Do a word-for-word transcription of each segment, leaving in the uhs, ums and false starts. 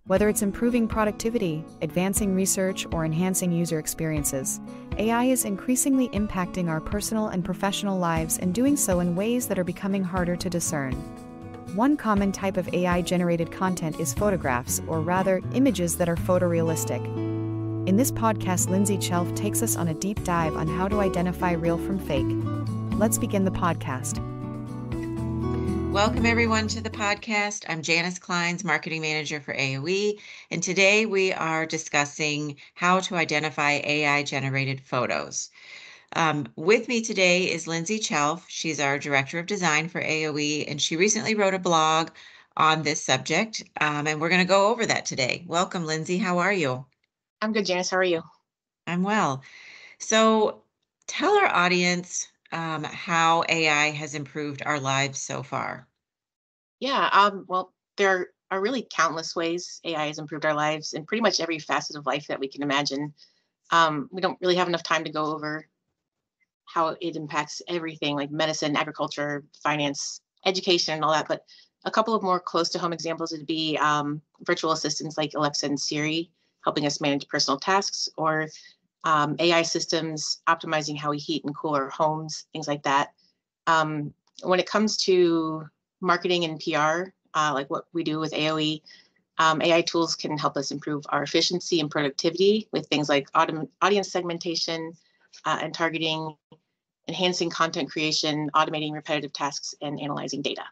Whether it's improving productivity, advancing research, or enhancing user experiences, A I is increasingly impacting our personal and professional lives and doing so in ways that are becoming harder to discern. One common type of A I-generated content is photographs, or rather, images that are photorealistic. In this podcast, Lindsay Chelf takes us on a deep dive on how to identify real from fake. Let's begin the podcast. Welcome everyone to the podcast. I'm Janice Kleins, Marketing Manager for A O E, and today we are discussing how to identify A I-generated photos. Um, with me today is Lindsay Chelf. She's our Director of Design for A O E, and she recently wrote a blog on this subject, um, and we're going to go over that today. Welcome, Lindsay. How are you? I'm good, Janice. How are you? I'm well. So tell our audience um, how A I has improved our lives so far. Yeah, um, well, there are really countless ways A I has improved our lives in pretty much every facet of life that we can imagine. Um, we don't really have enough time to go over how it impacts everything like medicine, agriculture, finance, education, and all that. But a couple of more close to home examples would be um, virtual assistants like Alexa and Siri, helping us manage personal tasks, or um, A I systems optimizing how we heat and cool our homes, things like that. Um, when it comes to marketing and P R, uh, like what we do with A O E, um, A I tools can help us improve our efficiency and productivity with things like autom- audience segmentation uh, and targeting, enhancing content creation, automating repetitive tasks, and analyzing data.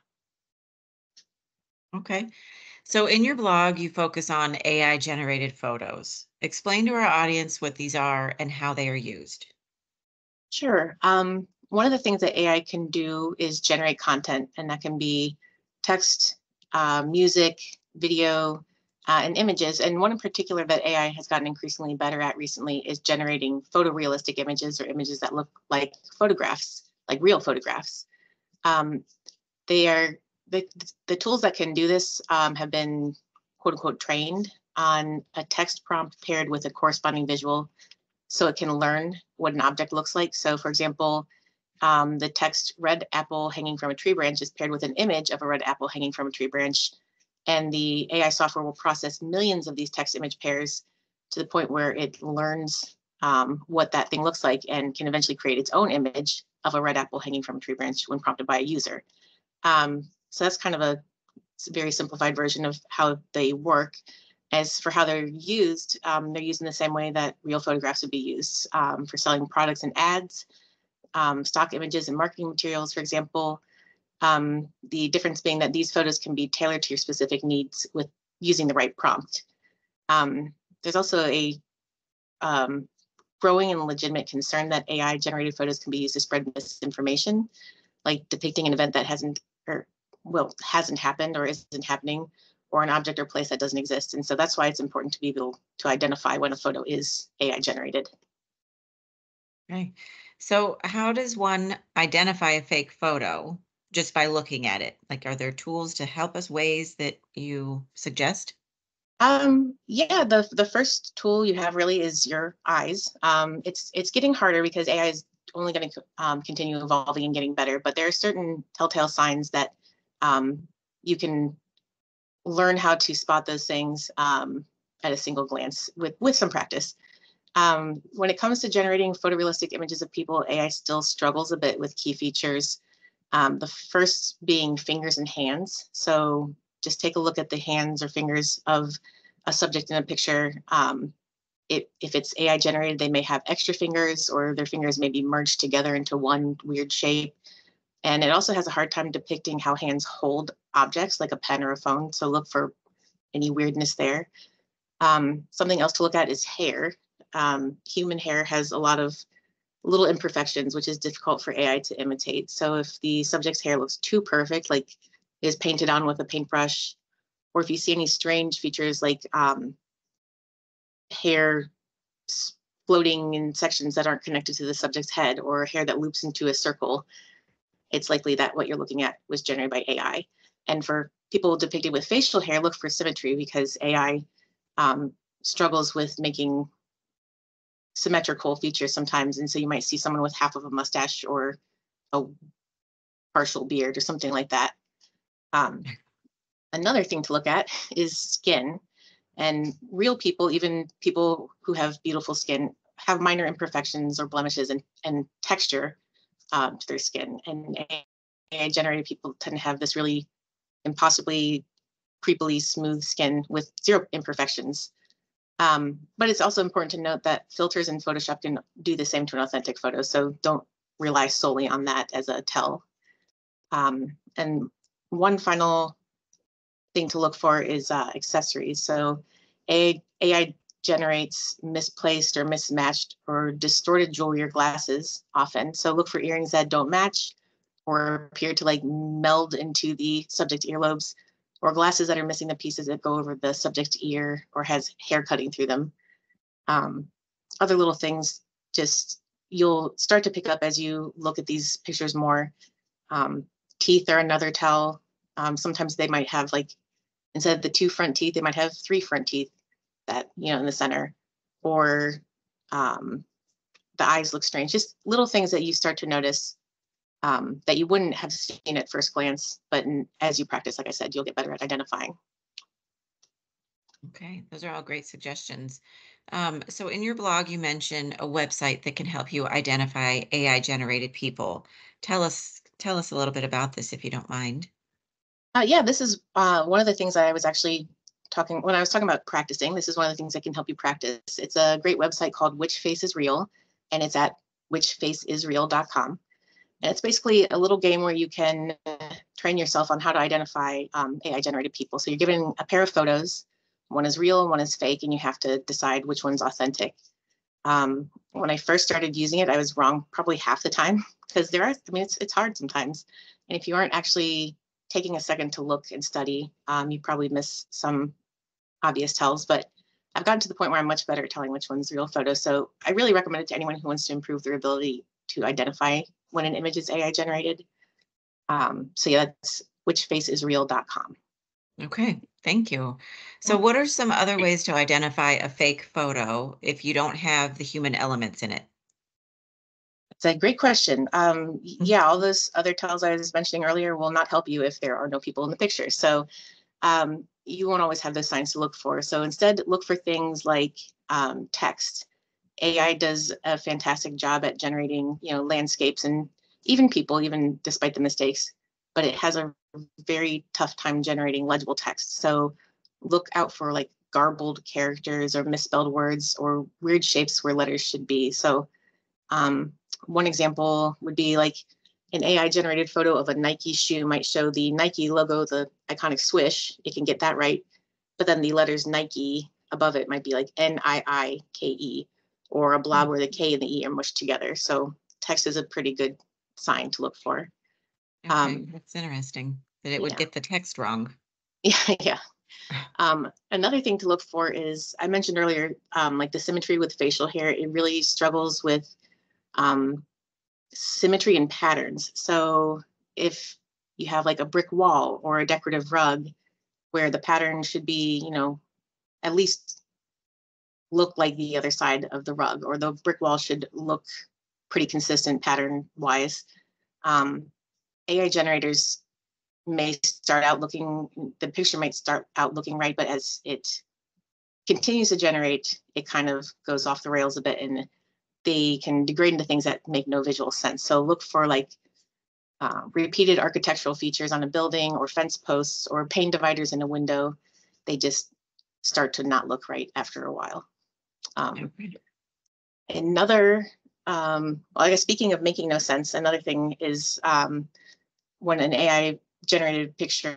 Okay. So in your blog, you focus on A I-generated photos. Explain to our audience what these are and how they are used. Sure. Um, one of the things that A I can do is generate content, and that can be text, uh, music, video, uh, and images. And one in particular that A I has gotten increasingly better at recently is generating photorealistic images, or images that look like photographs, like real photographs. Um, they are the, the tools that can do this um, have been quote unquote trained on a text prompt paired with a corresponding visual, so it can learn what an object looks like. So for example, um, the text red apple hanging from a tree branch is paired with an image of a red apple hanging from a tree branch. And the A I software will process millions of these text image pairs to the point where it learns um, what that thing looks like and can eventually create its own image of a red apple hanging from a tree branch when prompted by a user. Um, so that's kind of a very simplified version of how they work. As for how they're used, um, they're used in the same way that real photographs would be used um, for selling products and ads, um, stock images and marketing materials, for example. Um, the difference being that these photos can be tailored to your specific needs with using the right prompt. Um, there's also a um, growing and legitimate concern that A I-generated photos can be used to spread misinformation, like depicting an event that hasn't or well hasn't happened or isn't happening, or an object or place that doesn't exist. And so that's why it's important to be able to identify when a photo is A I generated. Okay. So how does one identify a fake photo just by looking at it? Like, are there tools to help us, ways that you suggest? Um, yeah, the the first tool you have really is your eyes. Um, it's it's getting harder because A I is only going to um, continue evolving and getting better, but there are certain telltale signs that um, you can learn how to spot those things um, at a single glance with, with some practice. Um, when it comes to generating photorealistic images of people, A I still struggles a bit with key features. Um, the first being fingers and hands. So just take a look at the hands or fingers of a subject in a picture. Um, it, if it's A I generated, they may have extra fingers, or their fingers may be merged together into one weird shape. And it also has a hard time depicting how hands hold objects like a pen or a phone. So look for any weirdness there. Um, something else to look at is hair. Um, human hair has a lot of little imperfections, which is difficult for A I to imitate. So if the subject's hair looks too perfect, like is painted on with a paintbrush, or if you see any strange features like um, hair floating in sections that aren't connected to the subject's head, or hair that loops into a circle, it's likely that what you're looking at was generated by A I. And for people depicted with facial hair, look for symmetry, because A I um, struggles with making symmetrical features sometimes. And so you might see someone with half of a mustache or a partial beard or something like that. Um, another thing to look at is skin. And real people, even people who have beautiful skin, have minor imperfections or blemishes and, and texture um, to their skin. And A I generated people tend to have this really impossibly creepily smooth skin with zero imperfections. Um, but it's also important to note that filters in Photoshop can do the same to an authentic photo. So don't rely solely on that as a tell. Um, and one final thing to look for is uh, accessories. So A I generates misplaced or mismatched or distorted jewelry or glasses often. So look for earrings that don't match or appear to like meld into the subject earlobes, or glasses that are missing the pieces that go over the subject ear or has hair cutting through them. Um, other little things just you'll start to pick up as you look at these pictures more. Um, teeth are another tell. Um, sometimes they might have like, instead of the two front teeth, they might have three front teeth that, you know, in the center, or um, the eyes look strange. Just little things that you start to notice um, that you wouldn't have seen at first glance, but in, as you practice, like I said, you'll get better at identifying. Okay, those are all great suggestions. Um, so in your blog, you mentioned a website that can help you identify A I generated people. Tell us, tell us a little bit about this if you don't mind. Uh, yeah, this is uh, one of the things that I was actually talking, when I was talking about practicing, this is one of the things that can help you practice. It's a great website called Which Face Is Real, and it's at which face is real dot com. And it's basically a little game where you can train yourself on how to identify um, A I generated people. So you're given a pair of photos, one is real and one is fake, and you have to decide which one's authentic. Um, when I first started using it, I was wrong probably half the time, because there are, I mean, it's, it's hard sometimes. And if you aren't actually taking a second to look and study, um, you probably miss some obvious tells. But I've gotten to the point where I'm much better at telling which one's real photo. So I really recommend it to anyone who wants to improve their ability to identify when an image is A I generated. Um, so yeah, that's which face is real dot com. Okay, thank you. So what are some other ways to identify a fake photo if you don't have the human elements in it? It's a great question. Um, yeah, all those other tells I was mentioning earlier will not help you if there are no people in the picture. So um, you won't always have those signs to look for. So instead, look for things like um, text. A I does a fantastic job at generating, you know, landscapes and even people, even despite the mistakes, but it has a very tough time generating legible text. So look out for like garbled characters or misspelled words or weird shapes where letters should be. So um, one example would be like an A I generated photo of a Nike shoe might show the Nike logo, the iconic swish. It can get that right. But then the letters Nike above it might be like N I I K E, or a blob where the K and the E are mushed together. So text is a pretty good sign to look for. Okay, Um, that's interesting that it would yeah. get the text wrong. Yeah, yeah. Um, another thing to look for is, I mentioned earlier, um, like the symmetry with facial hair, it really struggles with um, symmetry and patterns. So if you have like a brick wall or a decorative rug where the pattern should be, you know, at least look like the other side of the rug, or the brick wall should look pretty consistent pattern wise. Um, A I generators may start out looking, the picture might start out looking right, but as it continues to generate, it kind of goes off the rails a bit, and they can degrade into things that make no visual sense. So look for like uh, repeated architectural features on a building, or fence posts, or pane dividers in a window. They just start to not look right after a while. Um, Okay. Another, um, well, I guess speaking of making no sense, another thing is um, when an A I generated picture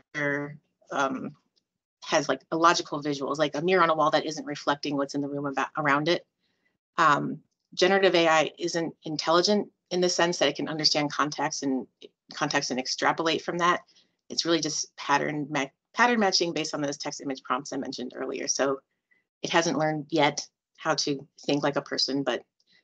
um, has like illogical visuals, like a mirror on a wall that isn't reflecting what's in the room about, around it. Um, generative A I isn't intelligent in the sense that it can understand context and context and extrapolate from that. It's really just pattern ma pattern matching based on those text image prompts I mentioned earlier. So it hasn't learned yet how to think like a person, but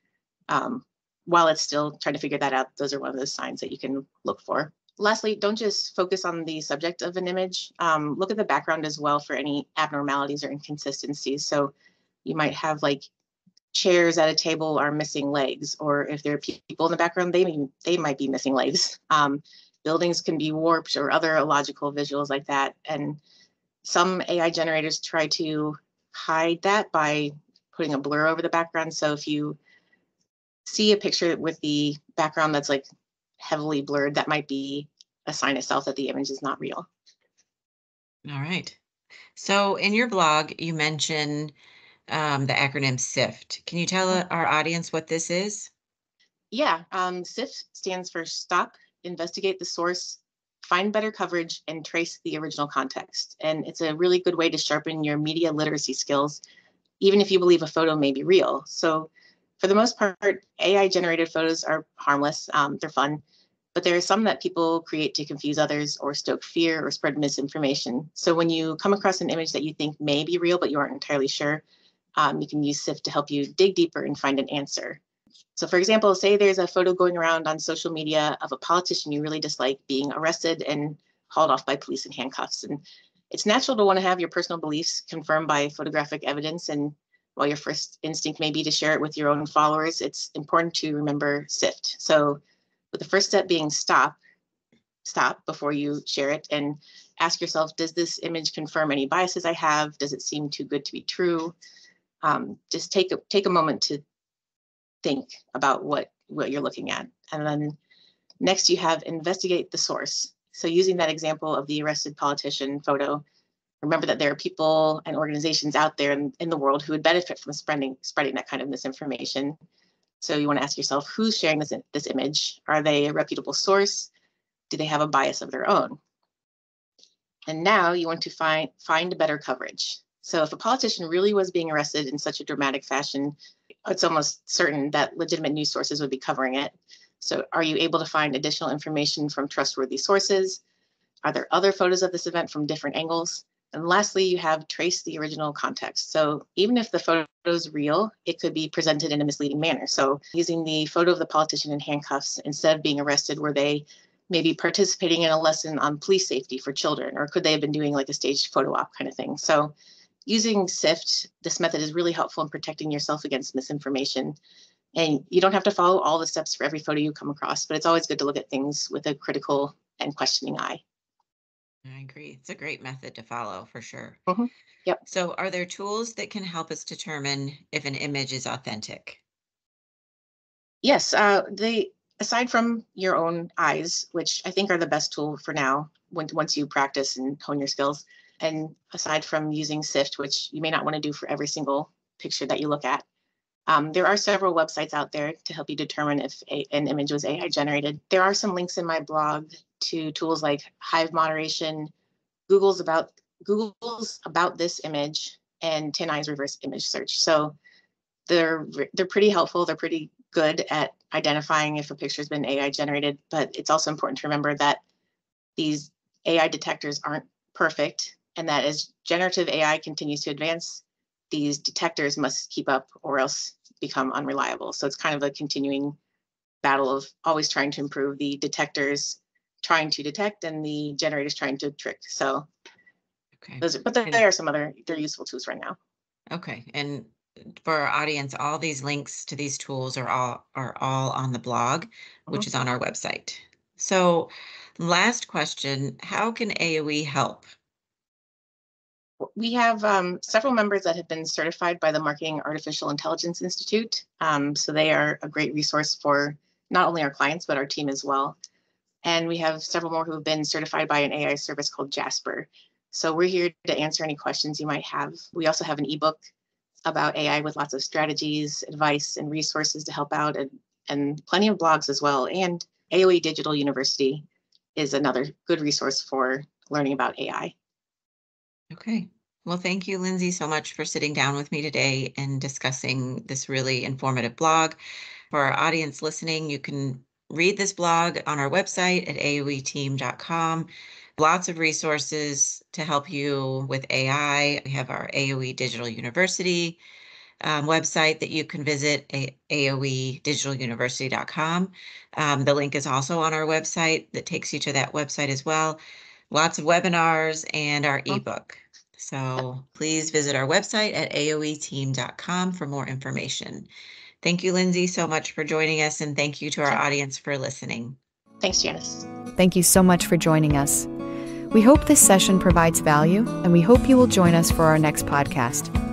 um, while it's still trying to figure that out, those are one of those signs that you can look for. Lastly, don't just focus on the subject of an image. Um, look at the background as well for any abnormalities or inconsistencies. So you might have like chairs at a table are missing legs, or if there are people in the background, they may, they might be missing legs. Um, buildings can be warped or other illogical visuals like that. And some A I generators try to hide that by putting a blur over the background. So if you see a picture with the background that's like heavily blurred, that might be a sign itself that the image is not real. All right. So in your blog, you mention um, the acronym SIFT. Can you tell our audience what this is? Yeah, um, SIFT stands for Stop, Investigate the Source, Find Better Coverage, and Trace the Original Context. And it's a really good way to sharpen your media literacy skills, even if you believe a photo may be real. So for the most part, A I-generated photos are harmless. Um, they're fun. But there are some that people create to confuse others or stoke fear or spread misinformation. So when you come across an image that you think may be real, but you aren't entirely sure, um, you can use SIFT to help you dig deeper and find an answer. So for example, say there's a photo going around on social media of a politician you really dislike being arrested and hauled off by police in handcuffs. And it's natural to want to have your personal beliefs confirmed by photographic evidence. And while your first instinct may be to share it with your own followers, it's important to remember SIFT. So with the first step being stop, stop before you share it and ask yourself, does this image confirm any biases I have? Does it seem too good to be true? Um, just take a, take a moment to think about what, what you're looking at. And then next you have investigate the source. So using that example of the arrested politician photo, remember that there are people and organizations out there in, in the world who would benefit from spreading, spreading that kind of misinformation. So you want to ask yourself, who's sharing this, this image? Are they a reputable source? Do they have a bias of their own? And now you want to find, find better coverage. So if a politician really was being arrested in such a dramatic fashion, it's almost certain that legitimate news sources would be covering it. So are you able to find additional information from trustworthy sources? Are there other photos of this event from different angles? And lastly, you have trace the original context. So even if the photo is real, it could be presented in a misleading manner. So using the photo of the politician in handcuffs, instead of being arrested, were they maybe participating in a lesson on police safety for children? Or could they have been doing like a staged photo op kind of thing? So using SIFT, this method is really helpful in protecting yourself against misinformation. And you don't have to follow all the steps for every photo you come across, but it's always good to look at things with a critical and questioning eye. I agree. It's a great method to follow for sure. Mm-hmm. Yep. So are there tools that can help us determine if an image is authentic? Yes. Uh, they, aside from your own eyes, which I think are the best tool for now, when, once you practice and hone your skills, and aside from using SIFT, which you may not want to do for every single picture that you look at, um, there are several websites out there to help you determine if a, an image was A I generated. There are some links in my blog to tools like Hive Moderation, Google's about Google's about this image, and TinEye's reverse image search. So they're they're pretty helpful. They're pretty good at identifying if a picture's been A I generated, but it's also important to remember that these A I detectors aren't perfect, and that as generative A I continues to advance, these detectors must keep up or else become unreliable. So it's kind of a continuing battle of always trying to improve, the detectors trying to detect and the generators trying to trick. So okay. Those are, but there, there are some other, they're useful tools right now. Okay. And for our audience, all these links to these tools are all are all on the blog, mm-hmm. which is on our website. So last question, how can A O E help? We have um, several members that have been certified by the Marketing Artificial Intelligence Institute. Um, so they are a great resource for not only our clients, but our team as well. And we have several more who have been certified by an A I service called Jasper. So we're here to answer any questions you might have. We also have an ebook about A I with lots of strategies, advice, and resources to help out, and, and plenty of blogs as well. And A O E Digital University is another good resource for learning about A I. Okay. Well, thank you, Lindsay, so much for sitting down with me today and discussing this really informative blog. For our audience listening, you can read this blog on our website at A O E team dot com. Lots of resources to help you with A I. We have our A O E Digital University um, website that you can visit, A O E digital university dot com. Um, the link is also on our website that takes you to that website as well. Lots of webinars and our ebook. So please visit our website at A O E team dot com for more information. Thank you, Lindsay, so much for joining us, and thank you to our audience for listening. Thanks, Janice. Thank you so much for joining us. We hope this session provides value, and we hope you will join us for our next podcast.